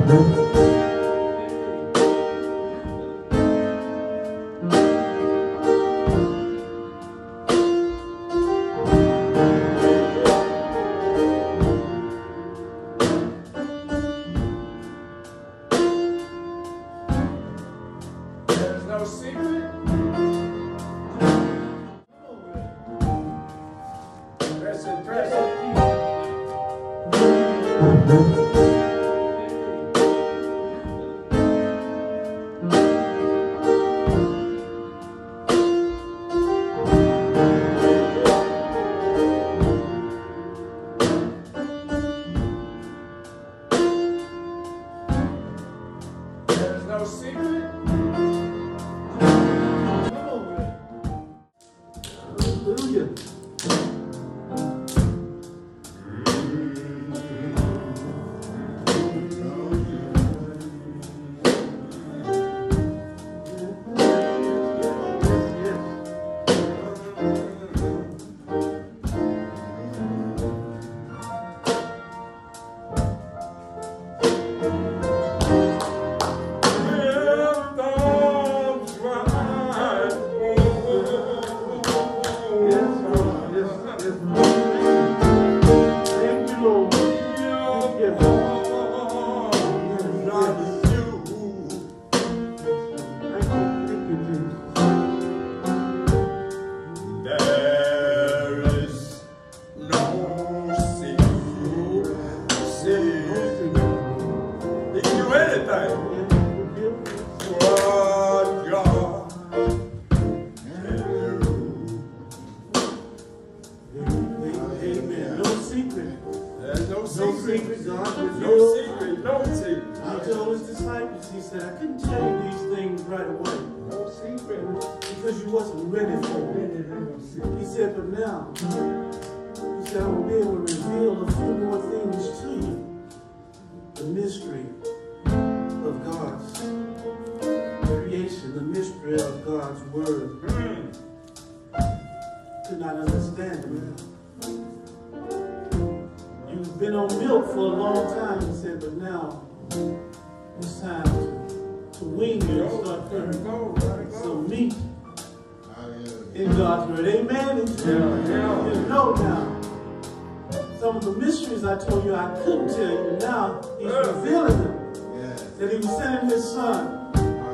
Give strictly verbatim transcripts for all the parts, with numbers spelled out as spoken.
I told you I couldn't tell you, now he's revealing them. Yes. That he was sending his son.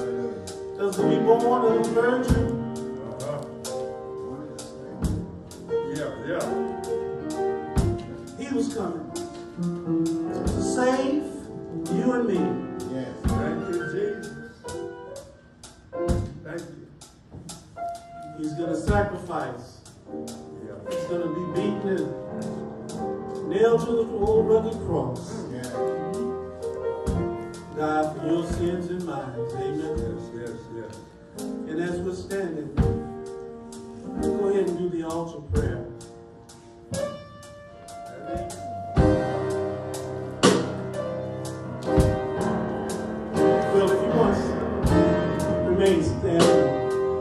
Does he be born of a virgin? Uh-huh. Yeah, yeah. He was coming to save you and me. Yes. Thank you, Jesus. Thank you. He's going to sacrifice. Yeah. He's going to be beaten and nailed to the old rugged cross. Yeah. God, for your sins and mine. Amen. Yes, yes, yes. And as we're standing, go ahead and do the altar prayer. Well, if you want to remain standing,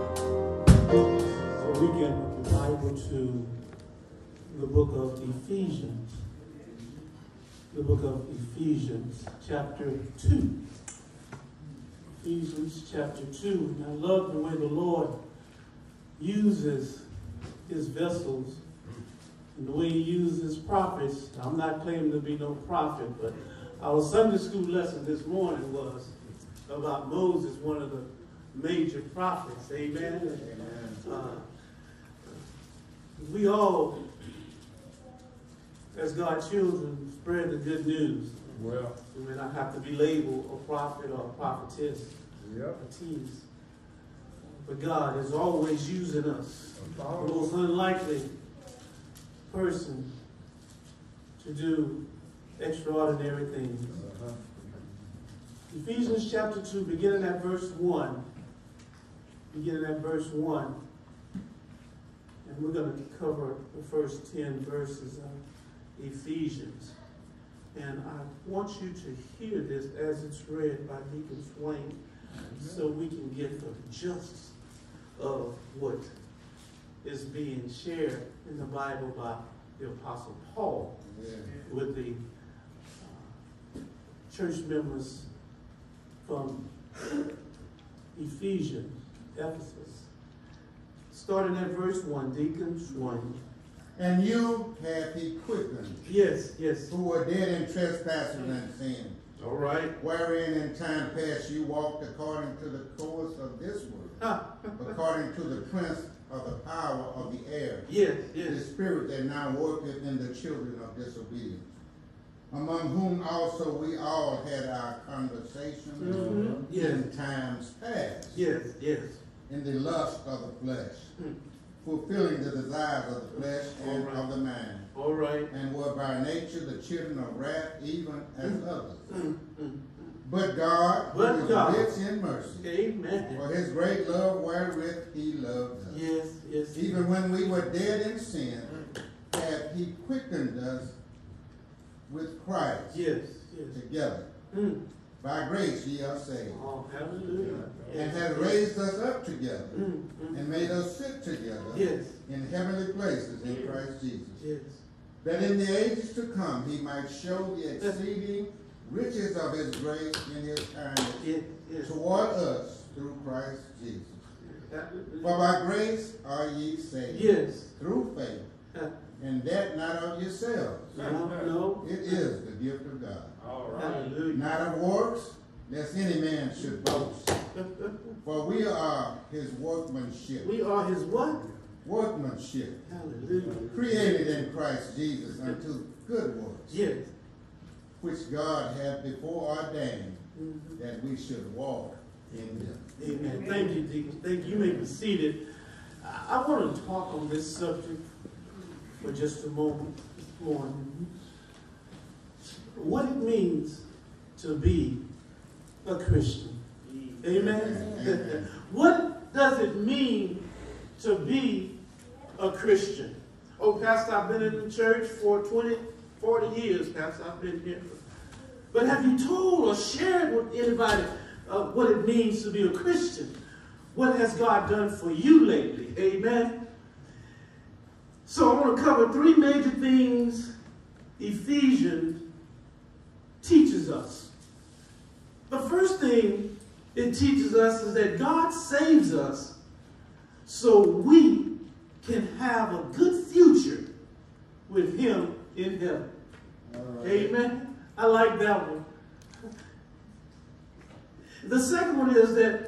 so we can open the Bible to the book of Ephesians. The book of Ephesians, chapter two. Ephesians chapter two. And I love the way the Lord uses his vessels and the way he uses prophets. Now, I'm not claiming to be no prophet, but our Sunday school lesson this morning was about Moses, one of the major prophets. Amen. Amen. Uh, we all, as God's children, spread the good news. Well, we may not have to be labeled a prophet or a prophetess. Yep. A tease. But God is always using us, the most unlikely person, to do extraordinary things. Uh-huh. Ephesians chapter two, beginning at verse one. Beginning at verse one. And we're going to cover the first ten verses of Ephesians. And I want you to hear this as it's read by Deacon Swain, so we can get the gist of what is being shared in the Bible by the Apostle Paul, yeah, with the uh, church members from Ephesians, Ephesus. Starting at verse one, Deacons one. And you hath he quickened. Yes, yes. Who were dead in trespasses and sins. All right. Wherein in time past you walked according to the course of this world, according to the prince of the power of the air. Yes, yes. The spirit that now worketh in the children of disobedience, among whom also we all had our conversation mm-hmm. yes. in times past. Yes, yes. In the lust of the flesh, mm. fulfilling the desires of the flesh and right. of the mind. All right. And were by nature the children of wrath, even as mm. others. Mm. Mm. But God, but who is God. rich in mercy, amen. For his great love wherewith he loved us. Yes, yes. Even when we were dead in sin, hath he quickened us with Christ. Yes, yes. Together. Mm. By grace ye are saved. Oh, hallelujah. And yes. hath raised us up together mm. Mm. and made us sit together yes. in heavenly places in Christ Jesus. Yes. That in the ages to come he might show the exceeding riches of his grace in his kindness yes. Yes. toward us through Christ Jesus. For by grace are ye saved yes. through faith, and that not of yourselves. No, no. It is the gift of God. All right. Hallelujah. Not of works, lest any man should boast. For we are his workmanship. We are his what? Workmanship. Hallelujah. Created in Christ Jesus unto good works. Yes. Which God hath before ordained mm-hmm. that we should walk in them. Amen. Thank you, Deacon. Thank you. You may be seated. I, I want to talk on this subject for just a moment this morning. What it means to be a Christian. Amen. Amen. What does it mean to be a Christian? Oh, Pastor, I've been in the church for twenty, forty years, Pastor. I've been here. But have you told or shared with anybody uh, what it means to be a Christian? What has God done for you lately? Amen. So I want to cover three major things Ephesians teaches us. The first thing it teaches us is that God saves us so we can have a good future with him in heaven. Right. Amen. I like that one. The second one is that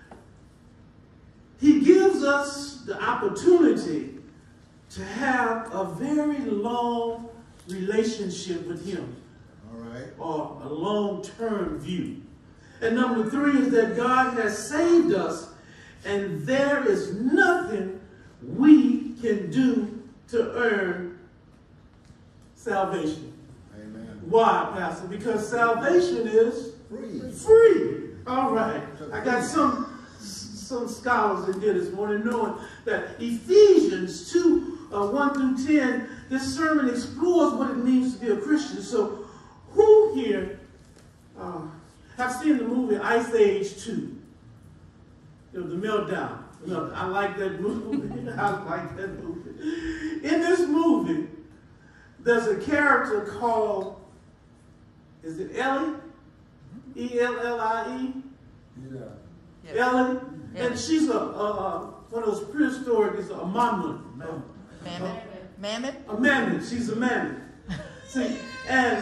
he gives us the opportunity to have a very long relationship with him. All right. Or a long-term view. And number three is that God has saved us, and there is nothing we can do to earn salvation. Amen. Why, Pastor? Because salvation is free. Free. All right. I got some some scholars in here this morning knowing that Ephesians two, uh, one through ten, this sermon explores what it means to be a Christian. So who here uh, have seen the movie Ice Age two? You know, The Meltdown. You know, I like that movie. I like that movie. In this movie, there's a character called, is it Ellie? E L L I E? Yeah. Ellie? Yeah. And she's a, a, a one of those prehistoric, is a mammoth. Mammoth? Mammoth? A mammoth. She's a mammoth. See, and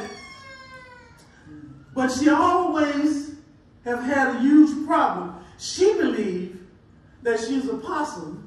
but she always have had a huge problem. She believed that she was a possum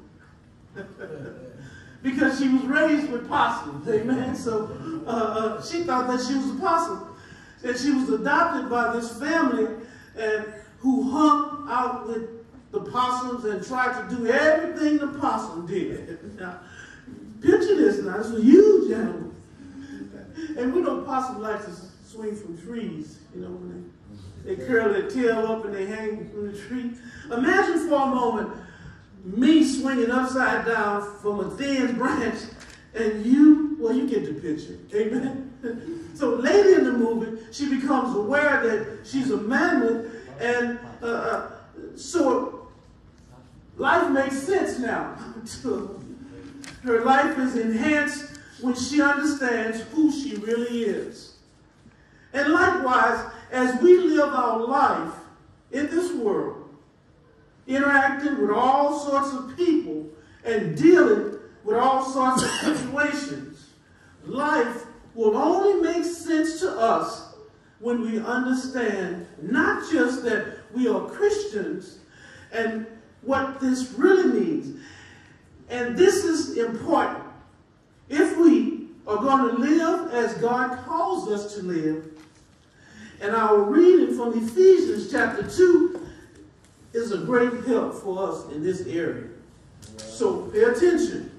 because she was raised with possums. Amen. So uh, uh, she thought that she was a possum. And she was adopted by this family and who hung out with the possums and tried to do everything the possum did. Now, picture this now. It's a huge animal. And we know possums like to swing from trees, you know, when they, they curl their tail up and they hang from the tree. Imagine for a moment me swinging upside down from a thin branch and you, well, you get the picture. Amen. So later in the movie, she becomes aware that she's a mammoth, and uh, so life makes sense now. Her life is enhanced when she understands who she really is. And likewise, as we live our life in this world, interacting with all sorts of people and dealing with all sorts of situations, life will only make sense to us when we understand not just that we are Christians and what this really means. And this is important. If we are going to live as God calls us to live, and our reading from Ephesians chapter two is a great help for us in this area. So pay attention.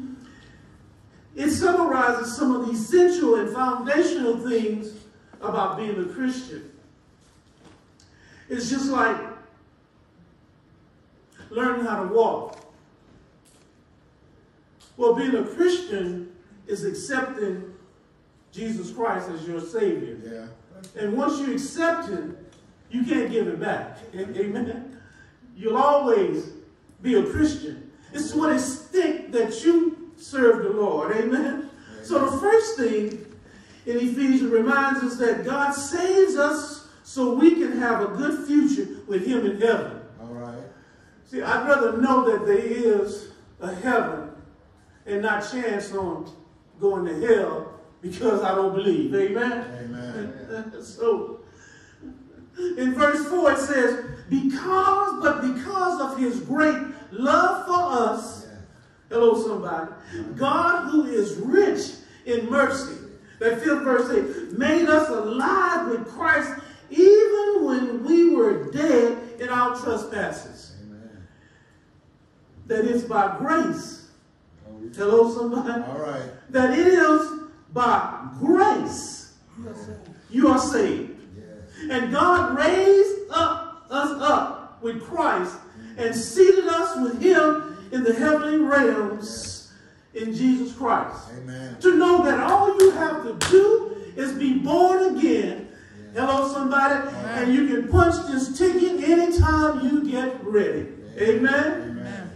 It summarizes some of the essential and foundational things about being a Christian. It's just like learning how to walk. Well, being a Christian is accepting Jesus Christ as your Savior. Yeah. And once you accept Him, you can't give it back. Amen? You'll always be a Christian. It's to an extent that you serve the Lord. Amen? Amen? So the first thing in Ephesians reminds us that God saves us so we can have a good future with Him in heaven. All right. See, I'd rather know that there is a heaven and not chance on going to hell because I don't believe. Amen? Amen. So, in verse four it says, because, but because of His great love for us, yeah. Hello somebody, God who is rich in mercy, that fifth verse eight, made us alive with Christ even when we were dead in our trespasses. Amen. That is by grace. Hello somebody. All right. That it is by grace you are saved. Yes. And God raised up us up with Christ and seated us with Him in the heavenly realms in Jesus Christ. Amen. To know that all you have to do is be born again. Yes. Hello somebody. Amen. And you can punch this ticket anytime you get ready. Amen. Amen.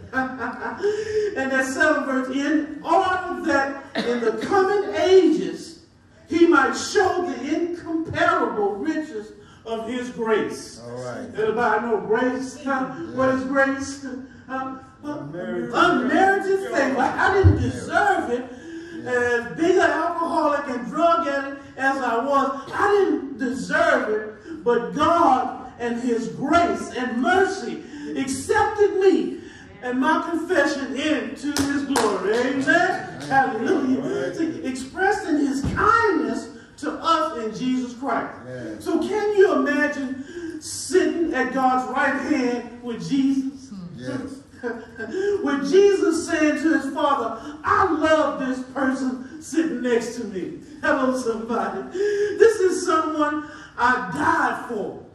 And that seventh verse, in order that in the coming ages He might show the incomparable riches of His grace. All right. Everybody know grace? Huh? Yeah. What is grace? Huh? Unmerited, Unmerited favor. I didn't deserve it. Yeah. As big an alcoholic and drug addict as I was, I didn't deserve it. But God and His grace and mercy accepted me and my confession into His glory. Amen? Amen. Hallelujah. Right. See, expressing His kindness to us in Jesus Christ. Yeah. So can you imagine sitting at God's right hand with Jesus? Yes. With Jesus saying to His Father, I love this person sitting next to me. Hello, somebody. This is someone I died for.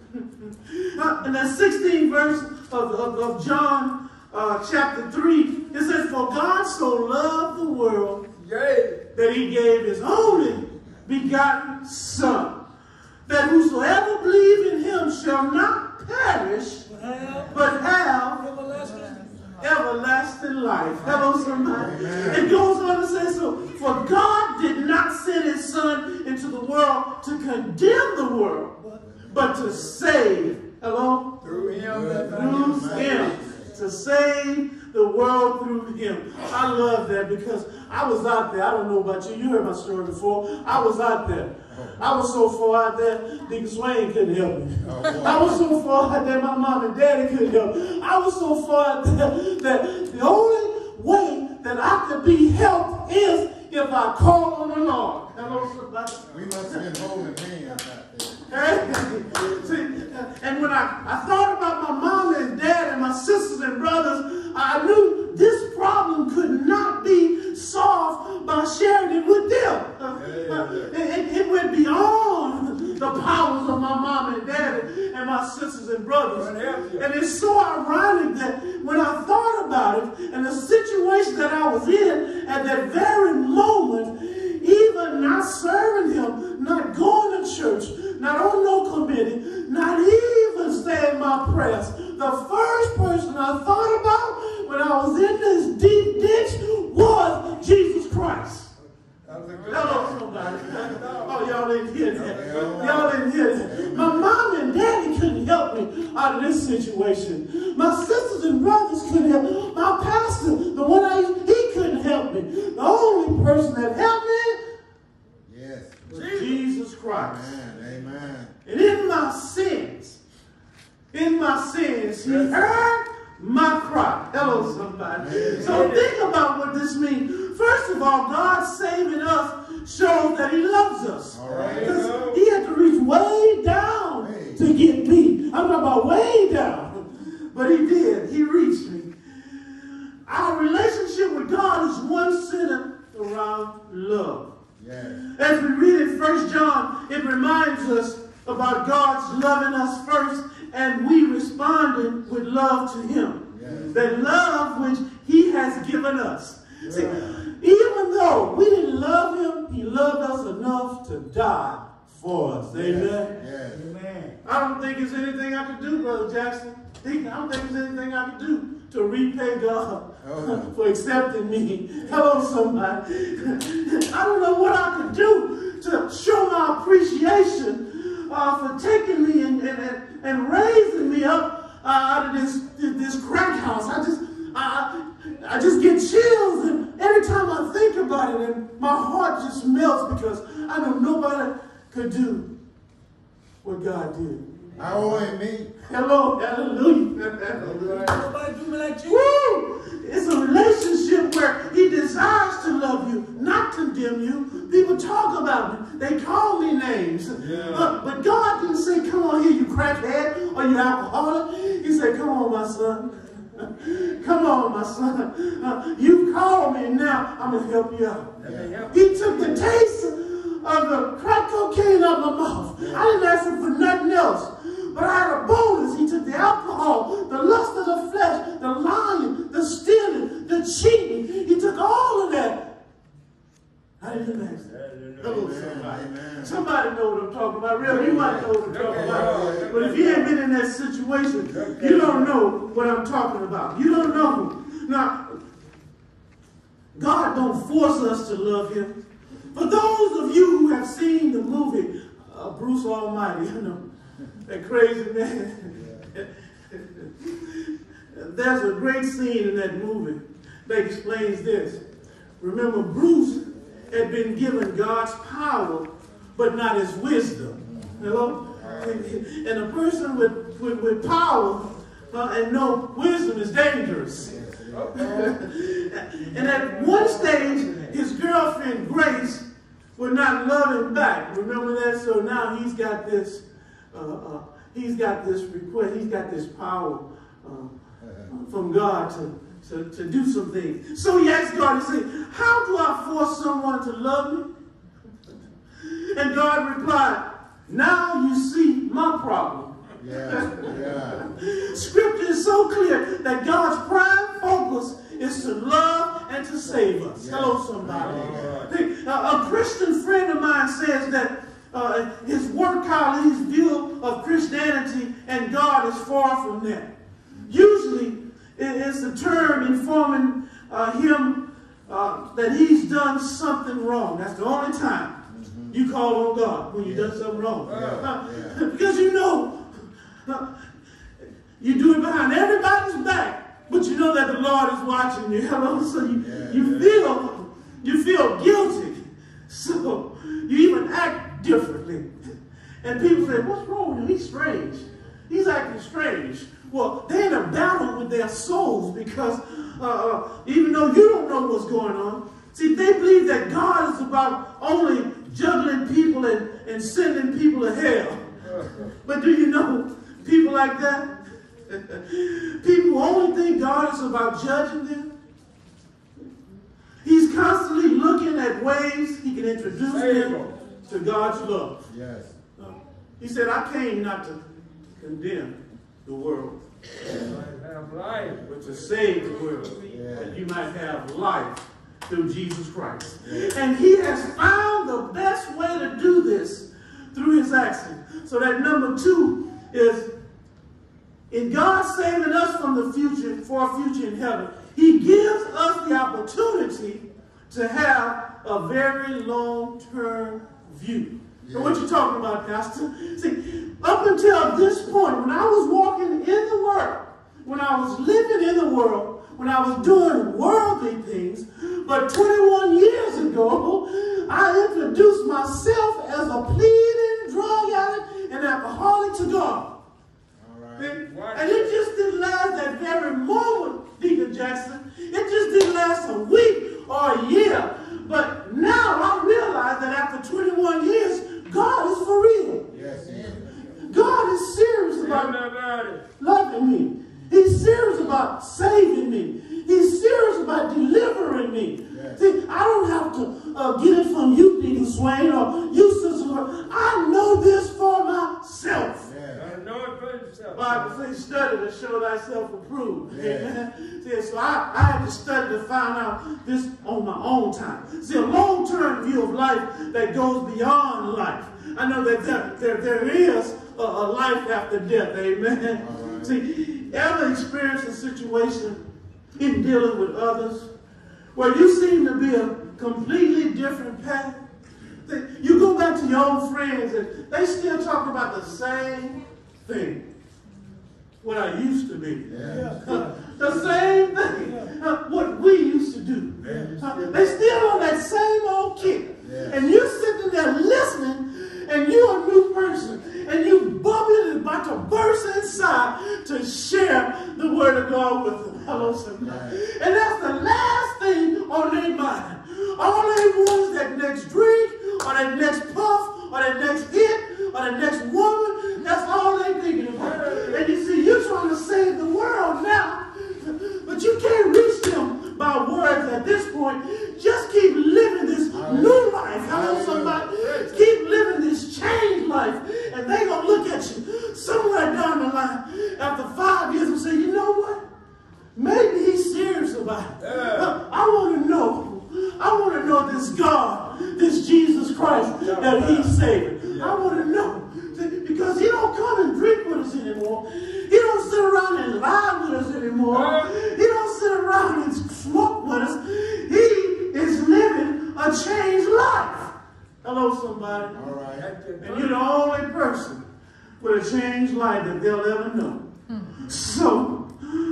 In that sixteenth verse of, of, of John Uh, chapter three, it says, for God so loved the world Yay. that He gave His only begotten Son, that whosoever believes in Him shall not perish, but have everlasting, everlasting life. Hello, somebody. Amen. It goes on to say, so, for God did not send His Son into the world to condemn the world, but to save. Hello? Through Him. Through Him. To save the world through Him. I love that because I was out there. I don't know about you. You heard my story before. I was out there. I was so far out there, Deacon Swain couldn't help me. Oh, I was so far out there, my mom and daddy couldn't help me. I was so far out there that the only way that I could be helped is if I call on the Lord. Hello, somebody. We must have been holding hands out there. See, and when I, I thought about my mom and dad and my sisters and brothers, I knew this problem could not be solved by sharing it with them. Uh, uh, it, it went beyond the powers of my mom and dad and my sisters and brothers. And it's so ironic that when I thought about it and the situation that I was in at that very moment, even not serving Him, not going to church, not on no committee, not even saying my prayers, the first person I thought about when I was in this deep ditch was Jesus Christ. Hello, somebody. Oh, y'all y'all didn't hear that. Y'all didn't hear that. My mom and daddy couldn't help me out of this situation. My sisters and brothers couldn't help me. My pastor, the one I used, he couldn't help me. The only person that helped me yes. was Jesus, Jesus Christ. Amen. Amen. And in my sins, in my sins, he heard my cry. Hello, somebody. Amen. So think about what this means. First of all, God saving us shows that he loves us. All right. Because he had to reach way down hey. to get me. I'm talking about way down. But he did. He reached me. Our relationship with God is one centered around love. Yes. As we read in First John, it reminds us about God's loving us first and we responded with love to him. Yes. That love which he has given us. Yeah. See, even though we didn't love him, he loved us enough to die for us. Amen? Yes. Yes. Amen. I don't think there's anything I could do, Brother Jackson. I don't think there's anything I could do to repay God oh. for accepting me. Hello, somebody. I don't know what I could do to show my appreciation uh, for taking me and, and, and raising me up uh, out of this, this crack house. I just, I, I just get chills, and every time I think about it, and my heart just melts because I know nobody could do what God did. I owe him me. Hello, hallelujah. Nobody do me like you. Woo! It's a relationship where he desires to love you, not condemn you. People talk about me. They call me names. Yeah. But, but God didn't say, come on here, you crackhead, or you alcoholic. He said, come on, my son. Come on, my son. Uh, you called me, and now I'm going to help you out. Yeah. He took the taste of the crack cocaine out of my mouth. Yeah. I didn't ask him for nothing else. But I had a bonus. He took the alcohol, the lust of the flesh, the lying, the stealing, the cheating. He took all of that. I didn't ask that. Hello, somebody. Amen. Somebody know what I'm talking about. Really, you might know what I'm talking about. But if you ain't been in that situation, you don't know what I'm talking about. You don't know. Now, God don't force us to love him. For those of you who have seen the movie uh, Bruce Almighty, you know, that crazy man. There's a great scene in that movie that explains this. Remember, Bruce had been given God's power, but not his wisdom. Hello? And a person with, with, with power uh, and no wisdom is dangerous. And at one stage, his girlfriend, Grace, would not love him back. Remember that? So now he's got this Uh, uh, he's got this request, he's got this power uh, from God to, to, to do some things. So he asked God, he said, how do I force someone to love me? And God replied, now you see my problem. Yeah, yeah. Scripture is so clear that God's prime focus is to love and to save us. Yeah. Hello, somebody. Yeah. A, a Christian friend of mine says that Uh, his work colleague's view of Christianity and God is far from that. Usually, it's the term informing uh, him uh, that he's done something wrong. That's the only time mm-hmm. you call on God, when you've yeah. done something wrong. Yeah. Uh, yeah. Because you know, uh, you do it behind everybody's back, but you know that the Lord is watching you. Hello, so you, yeah. you feel you feel guilty. So you even act differently. And people say, what's wrong with him? He's strange. He's acting strange. Well, they're in a battle with their souls because uh, uh, even though you don't know what's going on, see, they believe that God is about only juggling people and, and sending people to hell. But do you know people like that? People who only think God is about judging them. He's constantly looking at ways he can introduce them to God's love. Yes. Uh, he said, I came not to condemn the world, have life, but to save the world, yeah. that you might have life through Jesus Christ. Yeah. And he has found the best way to do this through his action. So that number two is, in God saving us from the future, for a future in heaven, he gives us the opportunity to have a very long-term view. Yeah. So what you talking about, Pastor? See, up until this point, when I was walking in the world, when I was living in the world, when I was doing worldly things, but twenty-one years ago, I introduced myself as a pleading drug addict and alcoholic to God. And, and it just didn't last that very moment, Deacon Jackson. It just didn't last a week or a year. But now I realize that after twenty-one years, God is for real. Yes, yes. God is serious about loving me. He's serious about saving me. He's serious about delivering me. Yes. See, I don't have to uh, get it from you, Deacon Swain, or you, Sister Lord. I know this for myself. Yes. I know it for yourself. Bible says, study to show thyself approved. Yes. Amen. See, so I, I had to study to find out this on my own time. See, a long-term view of life that goes beyond life. I know that there, there, there is a, a life after death. Amen. Right. See, ever experienced a situation in dealing with others where you seem to be a completely different path? You go back to your old friends and they still talk about the same thing. What I used to be. Yeah. Uh, the same thing. Uh, what we used to do. Uh, they still on that same old kick. Yeah. And you're sitting there listening and you're a new person. And you bubbling and about to burst inside to share the word of God with them. Hello, somebody. Yeah. And that's the last thing on their mind. All they want is that next drink, or that next puff, or that next hit, or that next woman. That's all they're thinking about. And you see, you're trying to save the world now, but you can't reach them by words at this point. Just keep living this new life. Hello, somebody. Keep living this changed life, and they're going to look at you somewhere down the line after five years and say, you know what? Maybe he's serious about it. Yeah. I want to know. I want to know this God, this Jesus Christ that he's saving. Yeah. I want to know. Because he don't come and drink with us anymore. He don't sit around and lie with us anymore. Yeah. He don't sit around and smoke with us. He is living a changed life. Hello, somebody. All right. And you're the only person with a changed life that they'll ever know. Hmm. So,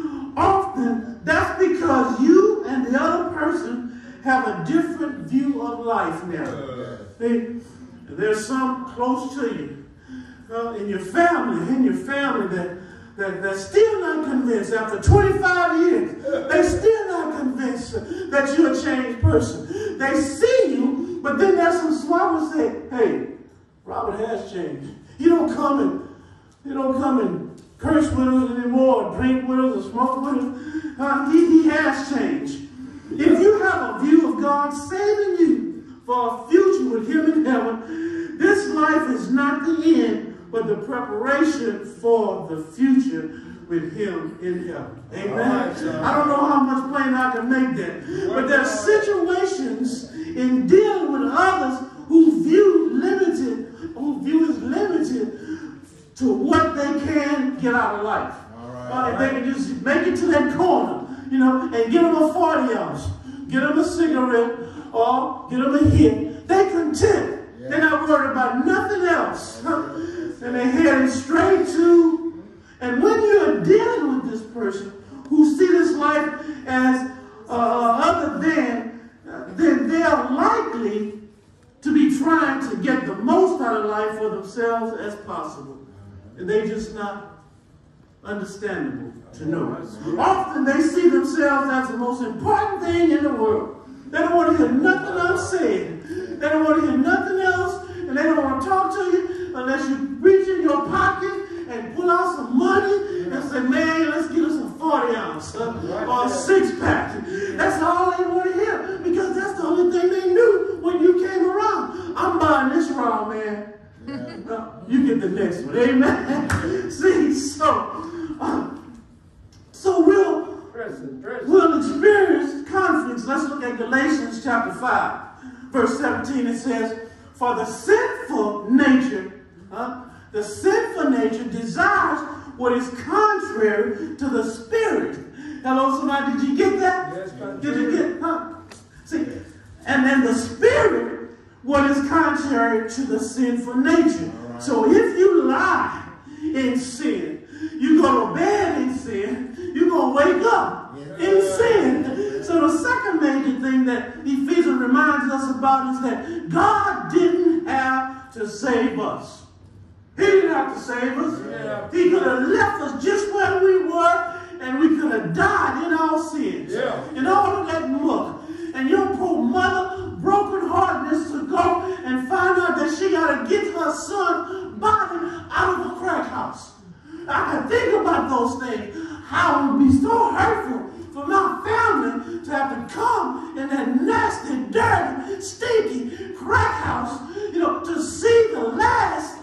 often, that's because you and the other person have a different view of life now. Uh, they, there's some close to you, uh, in your family, in your family that, that they're still not convinced. After twenty-five years, they're still not convinced that you're a changed person. They see you, but then there's some smart say, hey, Robert has changed. He don't come and, he don't come and curse with us anymore, or drink with us, or smoke with us. Uh, he, he has changed. If you have a view of God saving you for a future with him in heaven, this life is not the end, but the preparation for the future with him in heaven. Amen. Right, I don't know how much plain I can make that. But there are situations in dealing with others who view limited, who view is limited to what they can get out of life. All right, uh, if they can just make it to that corner, you know, and get them a forty ounce, get them a cigarette, or get them a hit. They're content. Yeah. They're not worried about nothing else. And they're heading straight to, and when you're dealing with this person who see this life as uh, other than, uh, then they are likely to be trying to get the most out of life for themselves as possible. And they just not understandable to know. Often they see themselves as the most important thing in the world. They don't want to hear nothing else said. They don't want to hear nothing else, and they don't want to talk to you unless you reach in your pocket and pull out some money and say, man, let's get us a forty ounce uh, or a six pack. That's all they want to hear, because that's the only thing they knew when you came around. I'm buying this raw, man. Yeah. Uh, you get the next one. Amen. See, so uh, so we'll, present, present. we'll experience conflicts. Let's look at Galatians chapter five, verse seventeen. It says, for the sinful nature, huh, the sinful nature desires what is contrary to the spirit. Hello, somebody, did you get that? Yes, did you get, huh? See, and then the spirit, what is contrary to the sinful nature. Right. So if you lie in sin, you go to bed in sin, you're going to wake up yeah. in sin. So the second major thing that Ephesians reminds us about is that God didn't have to save us. He didn't have to save us. Yeah. He could have left us just where we were, and we could have died in our sins. Yeah. In all of that muck. And your poor mother, broken heartedness to go and find out that she got to get her son body out of a crack house. I can think about those things. How it would be so hurtful for my family to have to come in that nasty, dirty, stinky crack house, you know, to see the last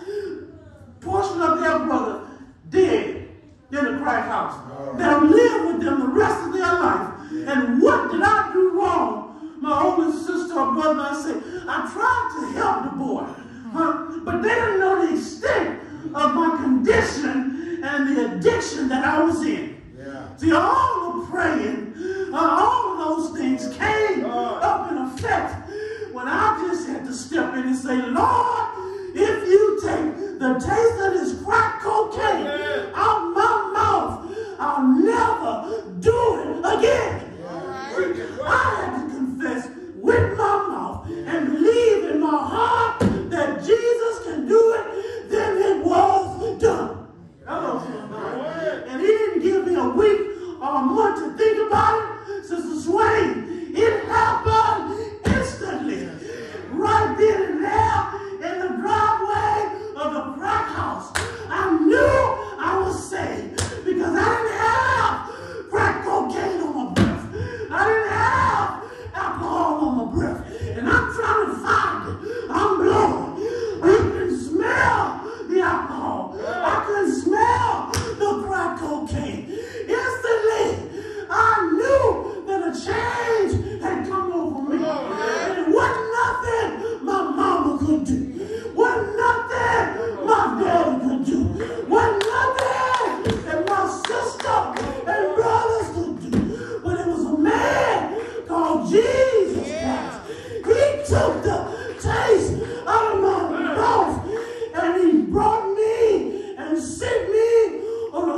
portion of their brother dead in the crack house. Oh. They'll live with them the rest of their life. And what did I do wrong? My older sister or brother, I said, I tried to help the boy, huh? But they didn't know the extent of my condition and the addiction that I was in. Yeah. See, all the praying, uh, all of those things came oh. up in effect when I just had to step in and say, Lord, if you take the taste of this crack cocaine yeah. out my mouth, I'll never do it again. Yeah. I had to confess with my mouth and believe in my heart that Jesus can do it, then it was done. Hello, somebody. And he didn't give me a week or a month to think about it, Sister Swain. It happened instantly, right then and there in the driveway of the crack house. I knew I was saved because I didn't have crack cocaine on my breath. I didn't have alcohol on my breath. And I'm trying to find it. I'm blowing. I can smell the alcohol. I can smell the crack cocaine. Instantly, I knew that a change had come over me. And it wasn't nothing my mama could do. Wasn't nothing my daddy could do. Wasn't nothing that my sister and brothers could do. But it was a man called Jesus Christ. He took the taste out of my mouth and he brought me and set me on a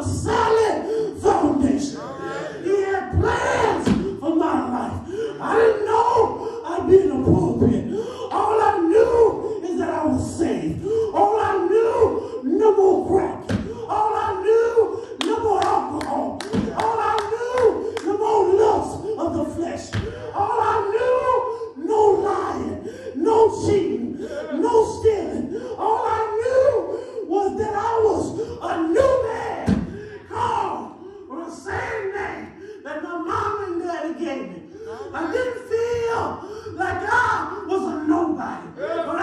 solid foundation. He had plans for my life. I didn't know I'd be in a pulpit. All I knew is that I was saved. All I knew, no more crack. All I knew, no more alcohol. All I knew, no more lust of the flesh. All I knew, no lying, no cheating, no stealing. All I knew was that I was a new man, called with the same name that my mom and daddy gave me. I didn't feel like I was a nobody, but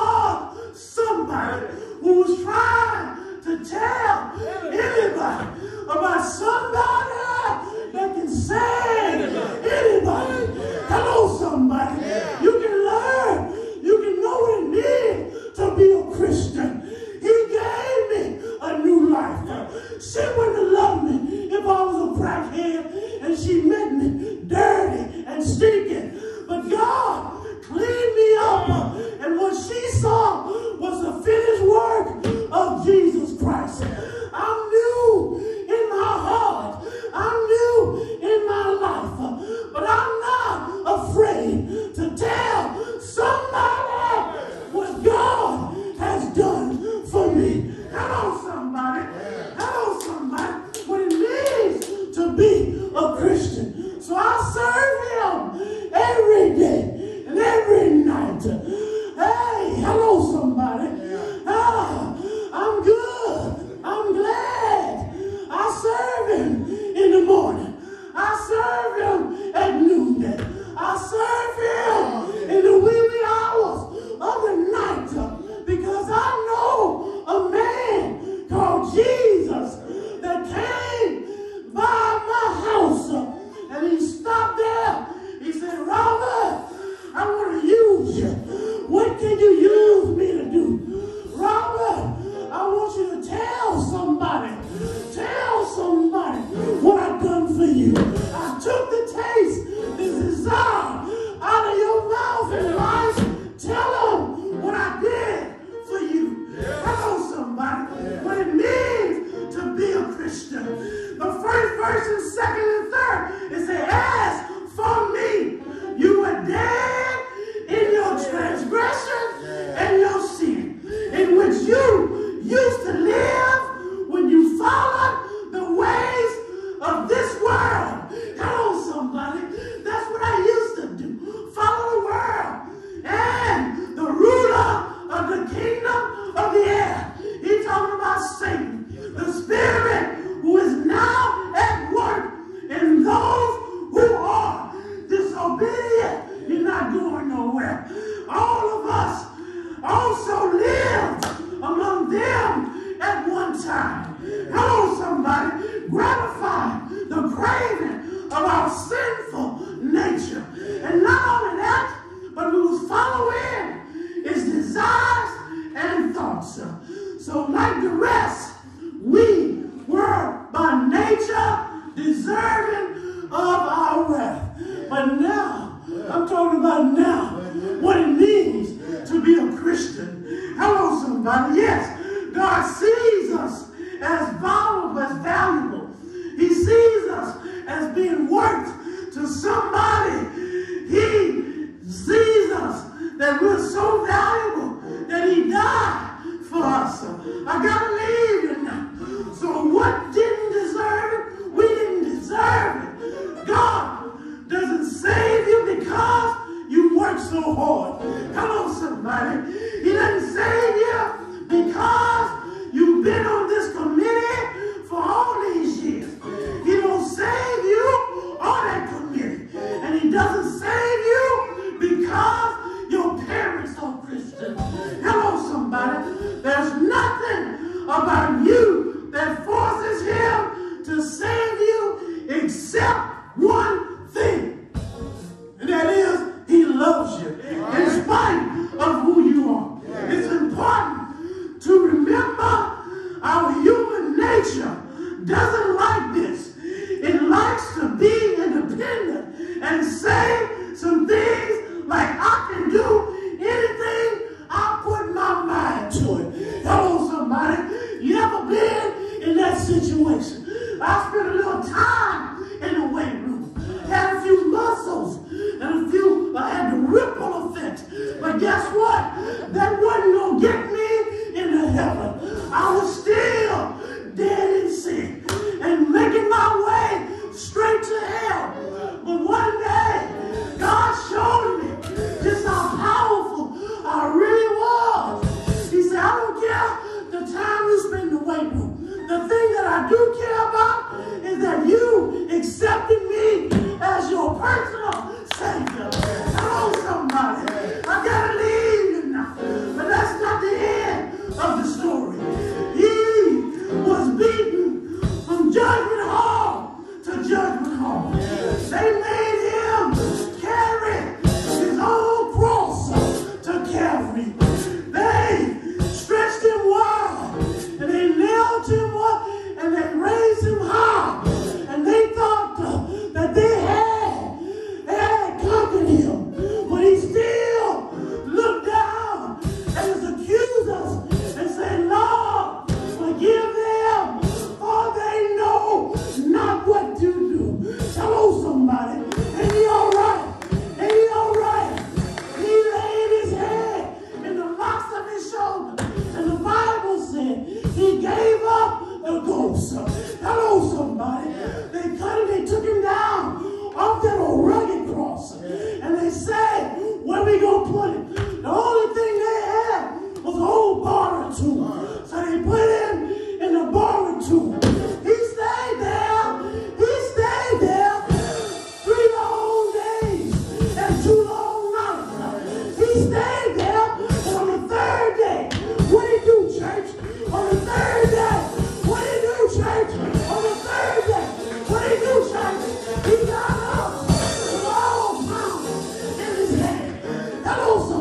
I was somebody who was trying to tell anybody about somebody that can save anybody. Hello, somebody. You can learn. You can know what it is to be a Christian. He gave me a new life. She wouldn't have loved me if I was a crackhead and she met me dirty and stinking. But God cleaned me up and So like the rest, we were by nature deserving of our wrath. But now, I'm talking about now, what it means to be a Christian. Hello, somebody. Yes, God sees us as valuable, as valuable. He sees us as being worth to somebody. He sees us that we're so valuable that he died for us. I gotta leave you now. So what didn't deserve it? We didn't deserve it. God doesn't save you because you work so hard. Come on, somebody. He doesn't save you because you've been on this committee for all these years. He don't save you on that committee. And he doesn't save you because your parents are Christians. Hello, somebody. There's nothing about you that forces him to save you except one thing. And that is, he loves you in spite of who you are. It's important to remember our human nature doesn't like this. It likes to be independent and say some things like, I can do anything I put my mind to it. Hello, somebody. You ever been in that situation? I spent a little time in the weight room. Had a few muscles and a few, I had the ripple effect. But guess what? That wasn't going to get me into heaven. I was still dead in sin and making my way straight to hell. But one day, God showed me just how powerful I really was. He said, I don't care the time you spend in the weight room. The thing that I do care about is that you accepted me as your personal Savior. Hello, somebody. I gotta leave you now. But that's not the end of the story. He was beaten from judgment hall to judgment hall. They made him carry his own cross to Calvary. They stretched him wide and they nailed him up and they raised him high. And they thought uh, that they had, had conquered him. But he still looked down at his accusers and said, Lord, forgive them, for they know not what to do. Hello, somebody. Ain't he all right? Ain't he all right? He laid his head in the locks of his shoulder. And the Bible said he gave up the ghost. Hello, somebody. They cut him, they took him down off that old rugged cross. And they said, where we gonna put him? The only thing they had was an old borrowed tomb. So they put him in the borrowed tomb. He stayed there. He stayed there three long days and two long nights. He stayed there. And on the third day, what did he do, church? On the third day, what did he do, church? On the third day, what did he do, church? He got up with all power in his hand. Hello, somebody.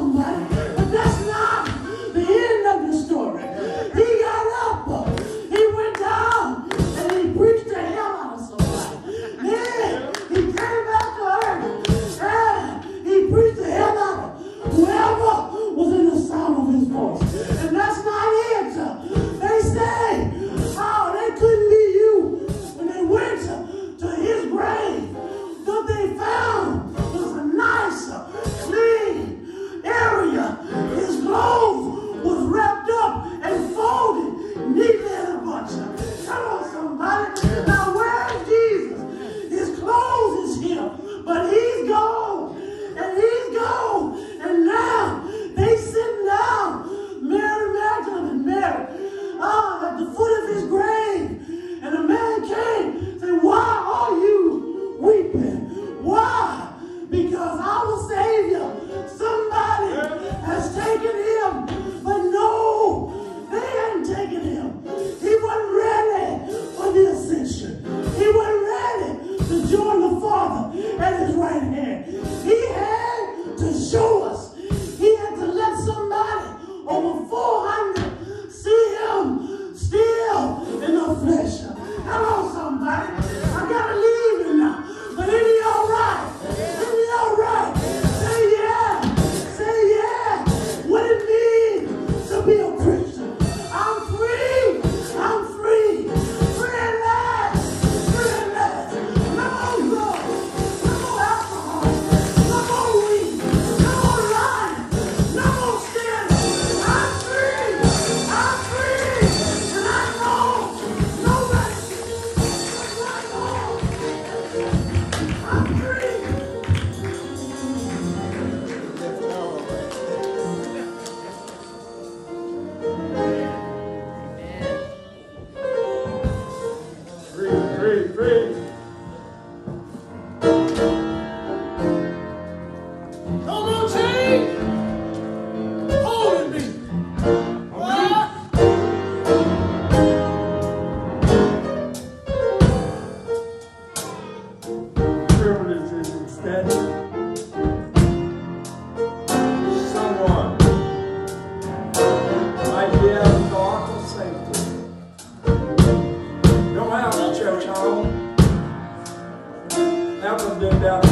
them down.